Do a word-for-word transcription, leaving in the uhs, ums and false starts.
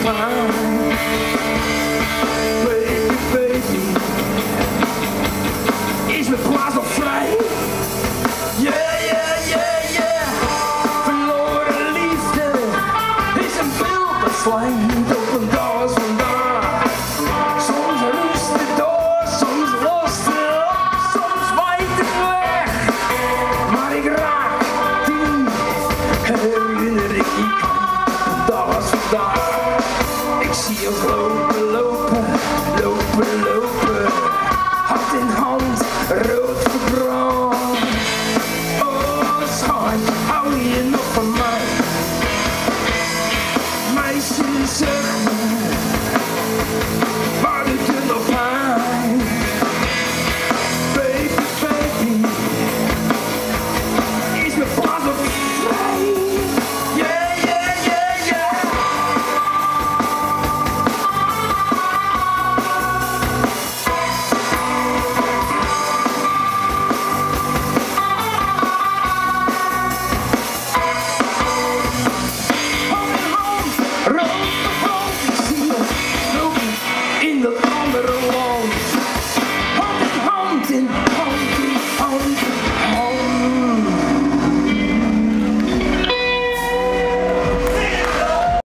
mine. Baby, baby, is mijn plaats nog vrij? Yeah, yeah, yeah, yeah. Verloren liefde is een beeld dat slijmt op een dans vandaan. Soms rust het door, soms lost het op, soms waait het weg. Maar ik raak die herinnering niet aan. Dat was vandaag. Ik zie ons lopen, lopen, lopen, lopen. Hand in hand, rood gebrand. Oh schat, hou je nog van mij? Meisjes.